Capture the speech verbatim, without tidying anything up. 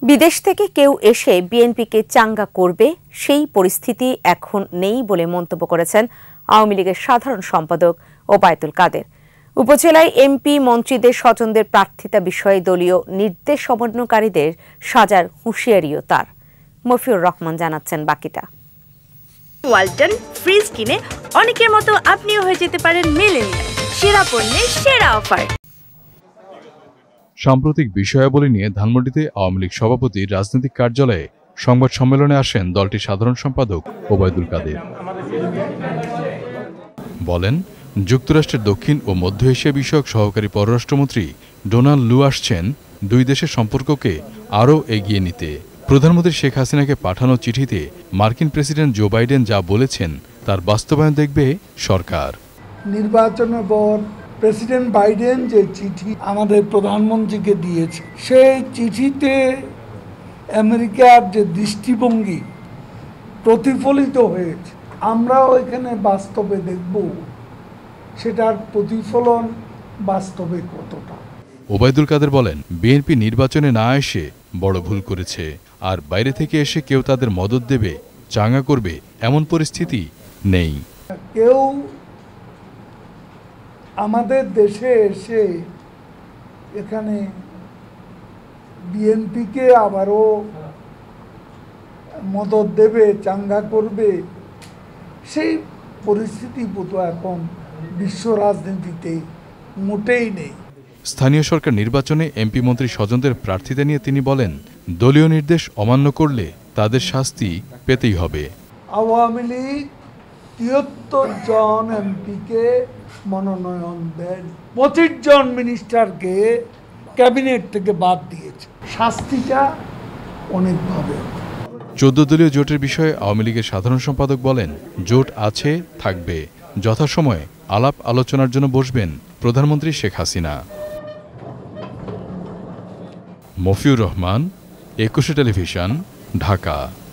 বিদেশ থেকে কেউ এসে বিএনপিকে চাঙ্গা করবে সেই পরিস্থিতি এখন নেই বলে মন্তব্য করেছেন আওয়ামী লীগের সাধারণ সম্পাদক ওবায়দুল কাদের। উপজেলায় এমপি মন্ত্রীদের স্বজনদের প্রার্থিতা বিষয়ে দলীয় নির্দেশ অমান্যকারীদের সাজার হুঁশিয়ারিও তার। মফিউর রহমান জানাচ্ছেন বাকিটা। ওয়ালটন ফ্রিজ কিনে অনেকের মতো আপনিও হয়ে যেতে পারেন মিলেনিয়াল। সেরা পণ্যের সেরা অফার। সাম্প্রতিক বিষয়াবলী নিয়ে ধানমন্ডিতে আওয়ামী লীগ সভাপতির রাজনৈতিক কার্যালয়ে সংবাদ সম্মেলনে আসেন দলটির সাধারণ সম্পাদক ওবায়দুল কাদের। বলেন, যুক্তরাষ্ট্রের দক্ষিণ ও মধ্য এশিয়া বিষয়ক সহকারী পররাষ্ট্রমন্ত্রী ডোনাল্ড লু আসছেন দুই দেশের সম্পর্ককে আরও এগিয়ে নিতে। প্রধানমন্ত্রী শেখ হাসিনাকে পাঠানো চিঠিতে মার্কিন প্রেসিডেন্ট জো বাইডেন যা বলেছেন তার বাস্তবায়ন দেখবে সরকার। নির্বাচনের পর প্রেসিডেন্ট বাইডেন যে চিঠি আমাদের প্রধানমন্ত্রীকে দিয়েছে, সেই চিঠিতে আমেরিকার যে দৃষ্টিভঙ্গি প্রতিফলিত হয়েছে, আমরাও এখানে বাস্তবে দেখব সেটার প্রতিফলন বাস্তবে কতটা। ওবায়দুল কাদের বলেন, বিএনপি নির্বাচনে না এসে বড় ভুল করেছে, আর বাইরে থেকে এসে কেউ তাদের মদত দেবে, চাঙ্গা করবে এমন পরিস্থিতি নেই। কেউ আমাদের দেশে এসে এখানে বিএনপিকে আবারও মদত দেবে, চাঙ্গা করবে, সেই পরিস্থিতি বোধ এখন বিশ্ব রাজনীতিতে মোটেই নেই। স্থানীয় সরকার নির্বাচনে এমপি মন্ত্রী স্বজনদের প্রার্থিতা নিয়ে তিনি বলেন, দলীয় নির্দেশ অমান্য করলে তাদের শাস্তি পেতেই হবে। আওয়ামী লীগ তিয়াত্তর জন এমপিকে মনোনয়ন দেন, পঁচিশ জন মিনিস্টারকে ক্যাবিনেট থেকে বাদ দিয়েছে। শাস্তিটা অনেকভাবে। চোদ্দ দলীয় জোটের বিষয়ে আওয়ামী লীগের সাধারণ সম্পাদক বলেন, জোট আছে, থাকবে, যথাসময়ে আলাপ আলোচনার জন্য বসবেন প্রধানমন্ত্রী শেখ হাসিনা। মফিউর রহমান, একুশে টেলিভিশন, ঢাকা।